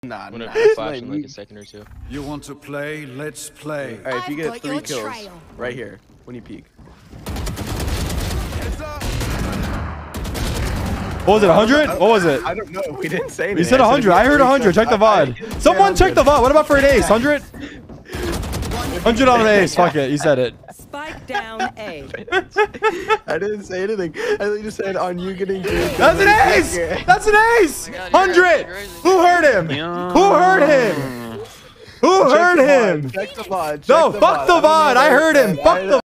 Nah, Whenever nah. you flash in like a second or two. You want to play? Let's play. All right, if you I've get got 3 your kills trail. right here when you peek. What was it, 100? What was it? I don't know. We didn't say anything. You said 100. I heard 100. Check the VOD. Someone check the VOD. What about for an ace? 100? 100 on an ace. Fuck it. You said it. Spike down A. I didn't say anything. I literally just said on you getting 3 kills. That's an ace! That's an ace! 100! Who heard him? Who heard him? Who heard him? Check the VOD. No, fuck the VOD. I heard him. Fuck the